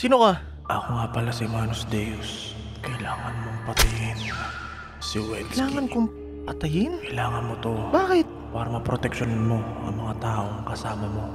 Sino ka? Ako nga pala si Manus Deus. Kailangan mong patayin si Wetsky. Kailangan kong patayin? Kailangan mo to. Bakit? Para maproteksyonan mo ang mga taong kasama mo.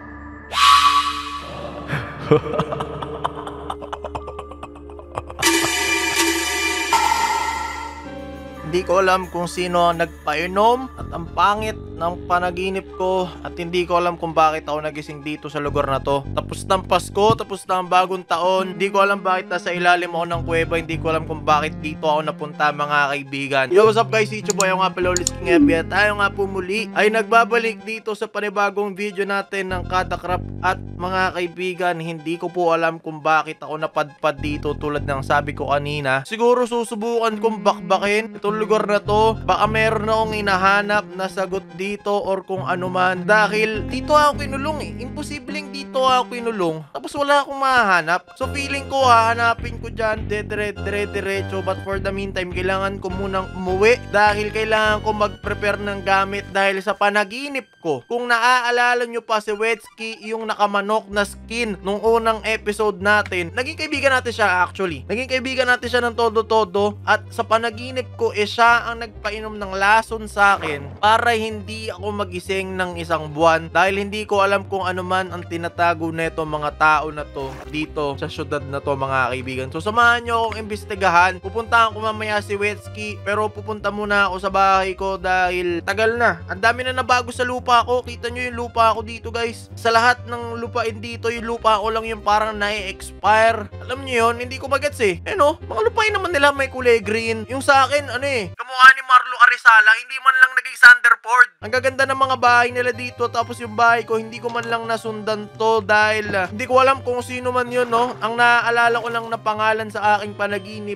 Hindi ko alam kung sino ang nagpainom at ang pangit ng panaginip ko at hindi ko alam kung bakit ako nagising dito sa lugar na to. Tapos ng Pasko, tapos na ang bagong taon. Hindi ko alam bakit nasa ilalim ako ng kuweba. Hindi ko alam kung bakit dito ako napunta, mga kaibigan. Yo, what's up guys? Ichibo, boy. Ako nga pala ulit King Ebi at tayo nga po muli ay nagbabalik dito sa panibagong video natin ng Kadakrap. At mga kaibigan, hindi ko po alam kung bakit ako napadpad dito tulad ng sabi ko kanina. Siguro susubukan kong bakbakin itong lugar na to. Baka meron akong hinahanap na sagot dito or kung ano man. Dahil dito ako kinulong eh. Imposibleng dito ako kinulong. Tapos wala akong mahanap. So feeling ko hahanapin ko dyan dire-diretso. But for the meantime, kailangan ko munang umuwi. Dahil kailangan ko mag-prepare ng gamit. Dahil sa panaginip ko, kung naaalala nyo pa si Wetsky, yung nakamanok na skin nung unang episode natin, naging kaibigan natin siya actually. Naging kaibigan natin siya ng todo-todo. At sa panaginip ko, siya ang nagpainom ng lason sa akin para hindi ako magising ng isang buwan dahil hindi ko alam kung ano man ang tinatago neto mga tao na to dito sa syudad na to, mga kaibigan. So samahan nyo akong imbestigahan. Pupuntahan ko mamaya si Wetsky, pero pupunta muna ako sa bahay ko dahil tagal na. Ang dami na nabago sa lupa ko. Kita nyo yung lupa ko dito, guys. Sa lahat ng lupain dito, yung lupa ko lang yung parang na-expire. Alam nyo yun, hindi ko magets eh. Mga lupain naman nila may kulay green. Yung sa akin, kamukha ni Marlo Arizala, hindi man lang naging Sanderford. Ang gaganda ng mga bahay nila dito, tapos yung bahay ko, hindi ko man lang nasundan to dahil hindi ko alam kung sino man yun, no? Ang naaalala ko lang na pangalan sa aking panaginip,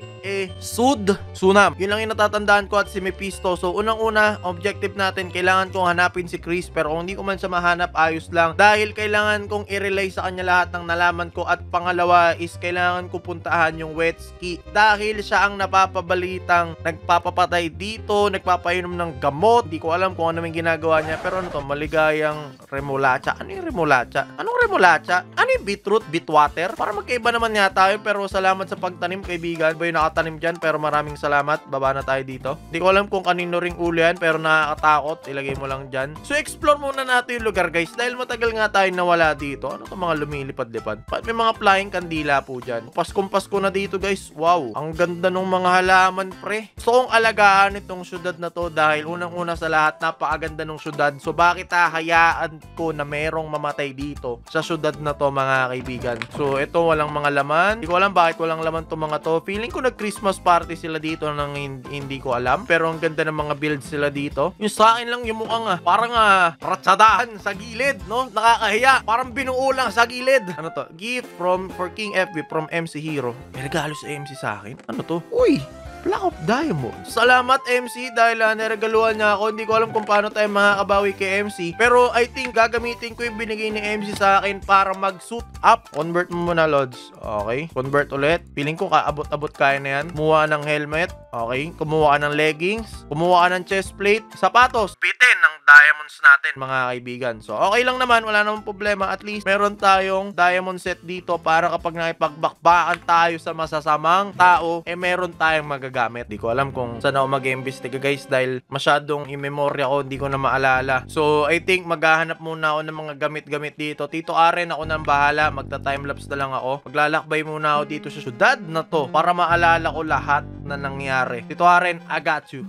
Sunam. Yun lang yung natatandaan ko at si Mephisto. So, unang-una, objective natin, kailangan kong hanapin si Chris, pero kung hindi ko man siya mahanap, ayos lang. Dahil kailangan kong i-relay sa kanya lahat ng nalaman ko at pangalawa is kailangan ko puntahan yung Wetsky dahil siya ang napapabalitang nagpapapatay dito, nagpapainom ng gamot. Hindi ko alam kung ano yung ginagawa niya. Pero ano to, maligayang remolacha. Ano yung remolacha? Anong remolacha? Ano yung beetroot? Beetwater? Para magkaiba naman yata yun. Pero salamat sa pagtanim, kaibigan. Ba yung nakatanim dyan? Pero maraming salamat. Baba na tayo dito. Hindi ko alam kung kanino ring ulo yan, pero nakakatakot. Ilagay mo lang dyan. So explore muna natin yung lugar, guys. Dahil matagal nga tayo nawala dito. Ano to mga lumilipad-lipad? May mga flying kandila po dyan. Paskong-pasko na dito, guys. Wow. Ang ganda ng mga halaman, pre. So kung alagaan itong syudad na to dahil unang-una sa lahat, napakaganda ng syudad. So bakit hahayaan ko na merong mamatay dito sa syudad na to, mga kaibigan? So ito, walang mga laman. Hindi ko alam bakit walang laman to mga to. Feeling ko nag-Christmas party sila dito nang hindi ko alam. Pero ang ganda ng mga builds sila dito. Yung sa akin lang yung mukhang parang ratsadahan sa gilid, no? Nakakahiya. Parang binuo lang sa gilid. Ano to? Gift for King FB from MC Hero. May regalo sa MC sa akin. Ano to? Uy! Black of Diamond. Salamat MC dahil niregaluhan niya ako. Hindi ko alam kung paano tayo makakabawi kay MC. Pero I think gagamitin ko yung binigay ni MC sa akin para mag-suit up. Convert mo muna, Lods. Okay. Convert ulit. Feeling ko kaabot-abot kaya na yan. Kumuha ng helmet. Okay. Kumuha ka ng leggings. Kumuha ka ng chest plate. Sapatos. Bitin ng diamonds natin, mga kaibigan. So okay lang naman. Wala namang problema. At least meron tayong diamond set dito para kapag nakipagbakbakan tayo sa masasamang tao, meron tayong magagamit. Di ko alam kung saan ako mag-iimbestiga, guys, dahil masyadong i-memorya ko, hindi ko na maalala. So I think maghahanap muna ako ng mga gamit-gamit dito. Tito Aren, ako nang bahala. Magta-timelapse na lang ako. Maglalakbay muna ako dito sa syudad na to para maalala ko lahat na nangyari. Tito Aren, I got you.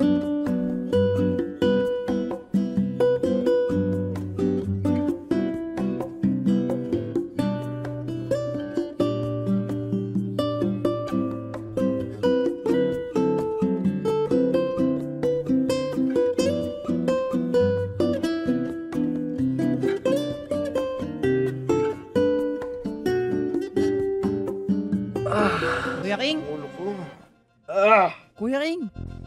Kuya King? Ulo ko. Kuya King?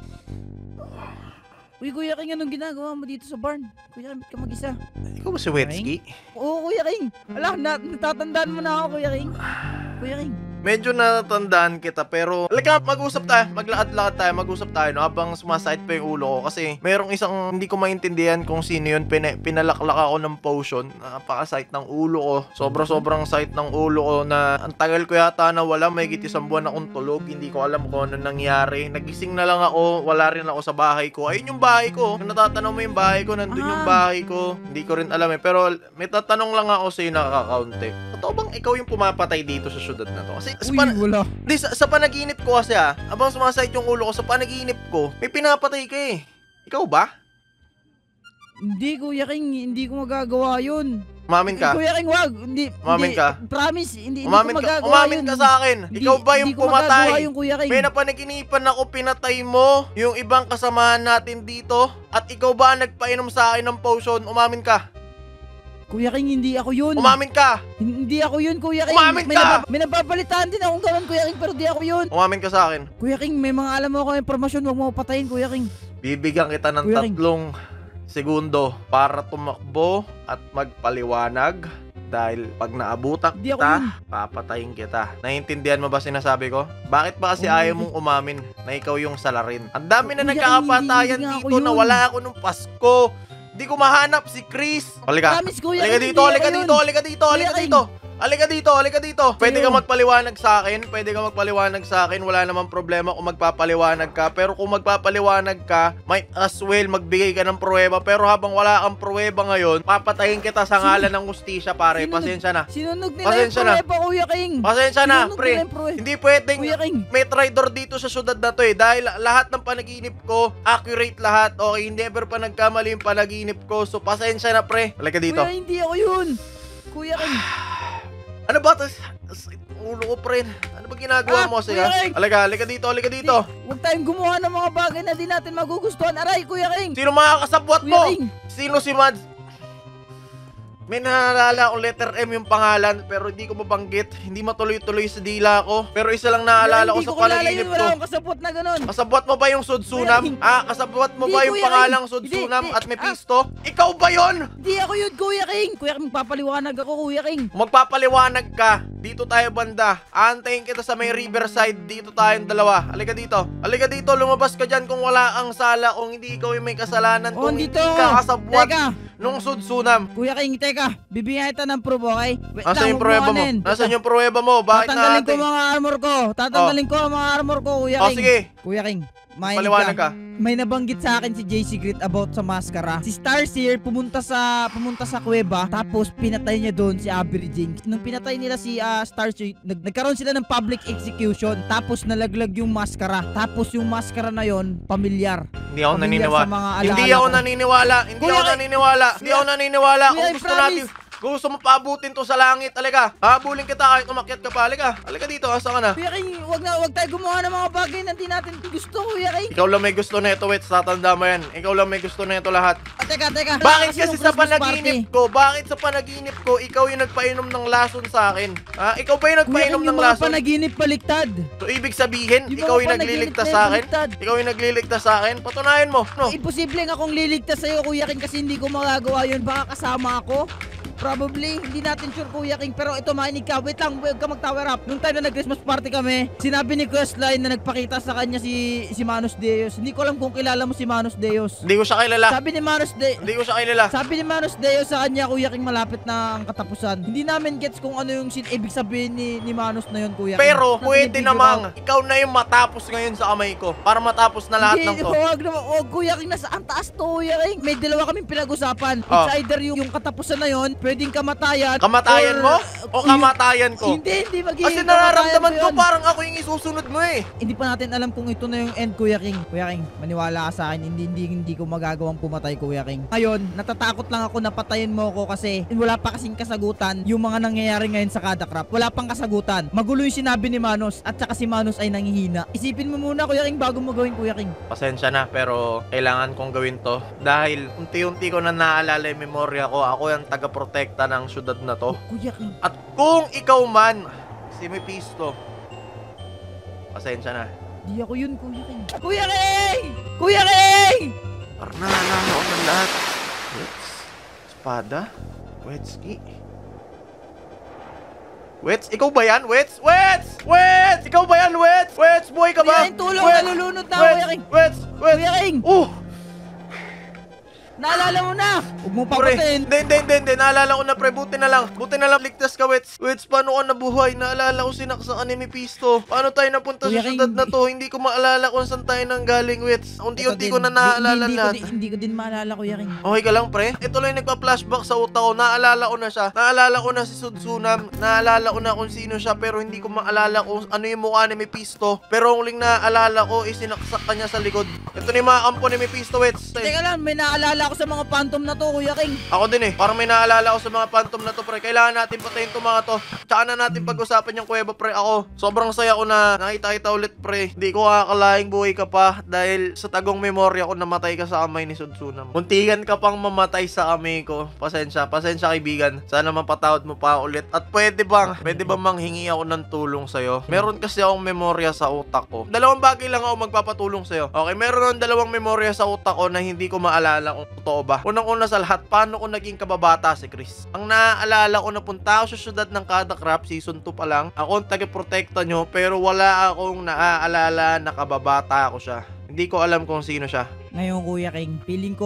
Uy, Kuya King, anong ginagawa mo dito sa barn? Kuya King, ba't ka mag-isa? Ikaw ba si Wetsky? Oo, Kuya King. Ala, natatandaan mo na ako, Kuya King. Kuya King, medyo natatandaan kita pero halika mag-usap tayo, maglakad-lakad tayo, mag-usap tayo no, habang sumasakit pa yung ulo ko kasi merong isang hindi ko maintindihan kung sino yun, pinalaklak ako ng potion, napakasakit ng ulo ko, sobrang sakit ng ulo ko na ang tagal ko yata na wala, may isang buwan akong tulog, hindi ko alam kung ano nangyari, nagising na lang ako, wala rin ako sa bahay ko, ayun yung bahay ko, kung natatanaw mo yung bahay ko, nandun yung bahay ko, hindi ko rin alam pero may tatanong lang ako sa'yo nakakaunti. Totoo bang ikaw yung pumapatay dito sa syudad na to? Kasi Wala. sa panaginip ko kasi abang sumasakit yung ulo ko sa panaginip ko, may pinapatay ka eh. Ikaw ba? Hindi, Kuya King, hindi ko magagawa yun. Umamin ka? Kuya King, wag. Hindi, Umamin ka? Promise, hindi ko Umamin magagawa yun. ka sa akin. Ikaw ba yung Hindi ko magagawa pumatay? yun, Kuya King. May napanaginipan ako, pinatay mo yung ibang kasamahan natin dito. At ikaw ba ang nagpainom sa akin ng potion? Umamin ka? Kuya King, hindi ako yun. Umamin ka? Hindi ako yun, Kuya King. Umamin ka! May nababalitaan din akong gawin, Kuya King, pero di ako yun. Umamin ka sa akin. Kuya King, may mga alam mo ako impormasyon, huwag mo patayin, Kuya King. Bibigyan kita ng Kuya King. 3 segundo para tumakbo at magpaliwanag. Dahil pag naabutan Di ako kita, yun. papatayin kita. Naiintindihan mo ba sinasabi ko? Bakit ba kasi ayaw mong umamin na ikaw yung salarin? Ang dami na Kuya, nagkakapatayan hindi nga ako dito na yun. wala ako nung Pasko. Di ko mahanap si Chris. Halika. Promise, Kuya Halika King, dito, hindi halika ako dito, yun. halika dito, halika Kuya King. dito. Halika dito. Pwede ka Sa'yo. magpaliwanag sa akin. Pwede ka magpaliwanag sa akin. Wala namang problema kung magpapaliwanag ka. Pero kung magpapaliwanag ka, might as well magbigay ka ng pruweba. Pero habang wala kang pruweba ngayon, papatayin kita sa ngalan ng hustisya, pare. Sino Pasensya na. Sinunog nila Pasensya yung na. pruweba, Kuya King. Pasensya na, Sinunog pre. nila yung pruweba. Hindi pwedeng Kuya King. may traitor dito sa syudad na to eh. Dahil lahat ng panaginip ko, accurate lahat. Okay, never pa nagkamali yung panaginip ko. So, pasensya na, pre. Halika dito. Kuya, hindi ako yun. Kuya King. Ano ba? Ulo ko, pre. Ano ba ginagawa mo Kuya siya? King! Halika dito. Huwag tayong gumawa ng mga bagay na di natin magugustuhan. Aray, Kuya King. Sino mga kasabwat Kuya mo? King. Sino si Mads? May naalala akong letter M yung pangalan pero hindi ko mabanggit. Hindi matuloy-tuloy sa dila ko. Pero isa lang naalala ko sa panaginip Wala ko. akong kasapot na ganun. Kasabwat mo ba yung Sudsunam? Kuya King. Kasabwat mo Hindi, ba yung Kuya pangalang King. Sudsunam Hindi, at Mephisto? Ikaw ba yon? Hindi ako yun, Kuya King. Kuya King, papaliwanag ako, Kuya King. Magpapaliwanag ka. Dito tayo banda. Aantayin kita sa may riverside. Dito tayong dalawa. Halika dito. Lumabas ka dyan kung wala ang sala. Kung hindi ikaw yung may kasalanan. Oh, Kung hindi dito. ka kasabwat Teka. nung Sudsunam. Kuya King, teka. Bibigyan kita ng proof, okay? Wait lang, Nasaan yung huwag pruweba mo? anin. Nasaan yung pruweba mo? Bakit Tatanggalin ko natin? mga armor ko. Tatanggalin ko ang mga armor ko, Kuya Oh, King. sige. Kuya King, makinig Paliwanag ka. May nabanggit sa akin si JC Secret about sa maskara. Si Starseer pumunta sa kuweba, tapos pinatay niya doon si Avery James. Nung pinatay nila si Starseer, nagkaroon sila ng public execution, tapos nalaglag yung maskara. Tapos yung maskara na yon, pamilyar. Hindi ako Pamilyar naniniwala. sa mga Hindi alaala ako ko. naniniwala. Hindi Kuya, ako naniniwala. Hindi ako naniniwala. Kuya, Kung I gusto promise. natin, gusto mo paabutin to sa langit, alika. Habulin kita kahit umakyat ka pa, alika. Alika dito, asa ka na? Kuya King, wag tayo gumawa ng mga bagay na di natin gusto, Kuya King. Ikaw lang may gusto na ito, Wets. Tatanda mo yan. Ikaw lang may gusto na ito lahat. Teka. Bakit kasi yung sa Christmas panaginip ko, ikaw yung nagpainom ng lason sa akin? Ha? Ikaw ba yung Kuya nagpainom King, ng yung mga lason? panaginip baliktad. So, ibig sabihin, Yung ikaw mga yung panaginip nagliligtas na sa akin? baliktad. Ikaw yung nagliligtas sa akin? Patunayan mo. No? Imposible nga akong liligtas sa'yo, Kuya King, kasi hindi ko magagawa yun. Baka kasama ako. Probably, hindi natin sure, Kuya King. Pero ito, makinig ka. Wait lang, huwag ka mag-tower up. Nung time na nag-Christmas party kami, sinabi ni Questline na nagpakita sa kanya si Manos Deus. Hindi ko alam kung kilala mo si Manos Deus. Hindi ko siya kilala. Sabi ni Manos Deus sa kanya, Kuya King, malapit na ang katapusan. Hindi namin gets kung ano yung ibig sabihin ni Manos na yun, Kuya King. Pero, Natin pwede i-figure namang out. ikaw na yung matapos ngayon sa kamay ko. Para matapos na lahat ng to. Huwag naman, Kuya King, nasa ang taas to, Kuya King. May dalawa kaming pinag-usapan. Oh. It's either yung katapusan na yon, pwedeng kamatayan. Kamatayan mo? O kamatayan ko? Hindi magiging Kasi kamatayan nararamdaman mo ko yun. parang ako yung isusunod mo eh. Hindi pa natin alam kung ito na yung end, Kuya King. Kuya King, maniwala ka sa akin, hindi ko magagawang pumatay, Kuya King. Ngayon, natatakot lang ako na patayin mo ako kasi wala pa kasing kasagutan yung mga nangyayari ngayon sa kada crop. Wala pang kasagutan. Magulo yung sinabi ni Manos at saka si Manos ay nanghihina. Isipin mo muna, Kuya King, bago mo gawin, Kuya King. Pasensya na pero kailangan kong gawin to. Dahil unti-unti ko na naalala yung memorya ko. Ako yung taga-protekta ng syudad na to. Kuya King. At kung ikaw man, si Mephisto, pasensya na. Di ako yun, Kuya King. Kuya King! Kuya King! Parang naalala ko ng lahat. Wets, espada, wetski. Wets, ikaw ba yan? Wets! Wets! Wets! Ikaw ba yan, Wets? Wets, buhay ka ba? Kuya King, tulong! Wets! Nalulunod na, Wets! Kuya King! Wets! Wets! Kuya King! Oh! Naalala mo na! Huwag mo Pre, papatayin! hindi. Naalala ko na, pre. Buti na lang ligtas ka, Wets. Wets, paano ka nabuhay? Naalala ko sinaksak ni Mephisto. Paano tayo napunta Kuya sa King, syudad na to? Hindi ko maalala kung saan tayo nanggaling, Wets. Unti-unti ko na naalala lahat. Hindi ko din maalala, Kuya King. Okay ka lang, pre? Ito lang yung nagpa-flashback sa utak ko. Naalala ko na siya. Naalala ko na si Sudsunam. Naalala ko na kung sino siya, pero hindi ko maalala kung ano yung mukha ni Mephisto. Pero ang huling naalala ko is sinaksak ka niya sa likod. Ito na yung mga kampo ni Mephisto, Wets. Teka lang, may naalala ko sa mga phantom na to, Kuya King. Ako din eh. Parang may naalala ko sa mga phantom na to, pre. Kailangan natin patayin itong mga to. Tsaka na natin pag-usapan yung kuweba, pre. Ako, sobrang saya ko na nakita kita ulit, pre. Hindi ko akalaing buhay ka pa dahil sa tagong memorya ko namatay ka sa kamay ni Sudsunam. Muntikan ka pang mamatay sa kamay ko. Pasensya kaibigan. Sana mapatawad mo pa ulit. At pwede bang manghingi ako ng tulong sa'yo? Meron kasi akong memorya sa utak ko. Dalawang bagay lang ako magpapatulong sa'yo. Okay, meron akong dalawang memorya sa utak ko na hindi ko maalala kung totoo ba. Unang-una sa lahat, paano ko naging kababata si Chris? Ang naaalala ko, napunta ako sa syudad ng Kadakrap, season 2 pa lang. Ako ang taga-protekta nyo, pero wala akong naaalala na kababata ako siya. Hindi ko alam kung sino siya. Ngayon, Kuya King, feeling ko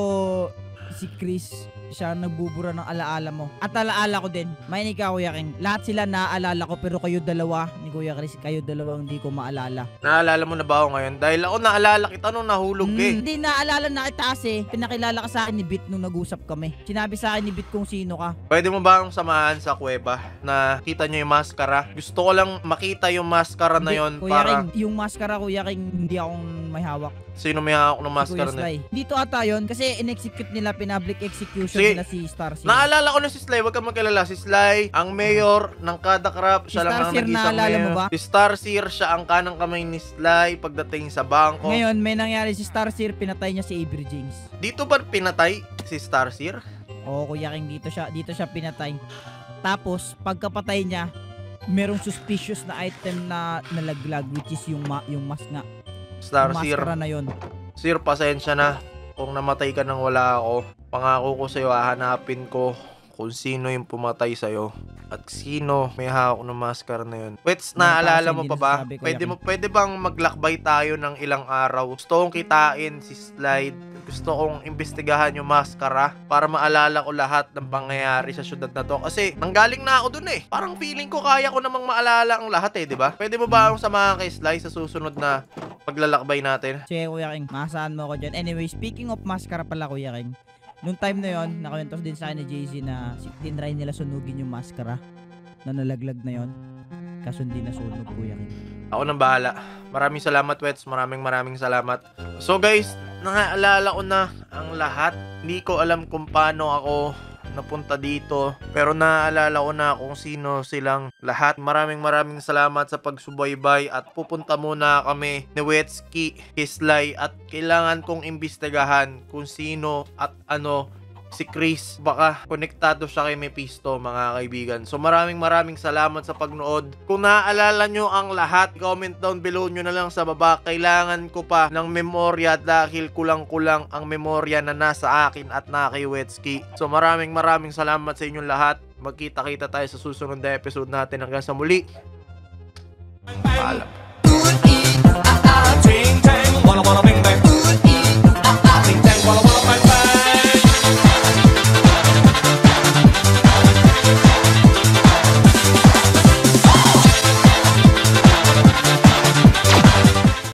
si Chris siya nagbubura ng alaala mo. At alaala ko din. Makinig ka, Kuya King. Lahat sila naaalala ko, pero kayo dalawa ni Kuya Chris, kayo dalawang hindi ko maalala. Naalala mo na ba ako ngayon? Dahil ako naalala kita nung nahulog eh. Hindi naalala na kita kasi pinakilala ka sa akin ni Bit nung nag-usap kami. Sinabi sa akin ni Bit kung sino ka. Pwede mo ba akong samahan sa kuweba na kita nyo yung maskara? Gusto ko lang makita yung maskara na yon Kuya para... King, yung maskara, Kuya King, hindi akong may hawak. Sino may hawak ng Si maskara Kuya na Sly. Dito ata yun kasi in-execute nila, pinpublic execution Si- nila si Starseer. Naalala ko na si Sly, wag kang magkalala. Si Sly, ang mayor ng Kadakrap, siya Si lang ang Starseer, nag-isang naalala mo mayor. ba? Si Starseer, siya ang kanang kamay ni Sly pagdating sa bangko. Ngayon, may nangyari si Starseer, pinatay niya si Avery James. Dito ba pinatay si Starseer? Oo, Kuya King, dito siya pinatay. Tapos, pagkapatay niya, merong suspicious na item na nalaglag, which is yung mask nga. Yung Starseer. maskara na yun. Sir, pasensya na. Kung namatay ka nang wala ako, pangako ko sa'yo, hahanapin ko kung sino yung pumatay sa'yo. At sino may hawak ng maskara na yun. Wets, naalala mo pa ba? Hindi nasasabi, Kuya Pwede bang maglakbay tayo ng ilang araw? Gusto kong kitain si Slide. Gusto kong imbestigahan yung maskara para maalala ko lahat ng pangyayari sa syudad na to. Kasi nanggaling na ako dun eh. Parang feeling ko kaya ko namang maalala ang lahat eh, di ba? Pwede mo ba akong samahan kay Sly sa susunod na paglalakbay natin? Sige, Kuya King, masahan mo ako dyan. Anyway, speaking of maskara pala, Kuya King, nung time na yon, nakawento din sa akin ni JC na tinry nila sunugin yung maskara na nalaglag na yon. Kaso hindi nasunog, Kuya King. Ako nang bahala. Maraming salamat, Wets. Maraming salamat. So guys, nakaalala ko na ang lahat. Hindi ko alam kung paano ako napunta dito. Pero naaalala ko na kung sino silang lahat. Maraming salamat sa pagsubaybay. At pupunta muna kami ni Wetsky, Kislay. At kailangan kong imbestigahan kung sino at ano si Chris. Baka konektado siya kay Mephisto, mga kaibigan. So maraming salamat sa pagnood. Kung naaalala nyo ang lahat, comment down below nyo na lang sa baba. Kailangan ko pa ng memorya dahil kulang-kulang ang memorya na nasa akin at na kay Wetsky. So maraming salamat sa inyong lahat. Magkita-kita tayo sa susunod na episode natin. Hanggang sa muli. Paalam.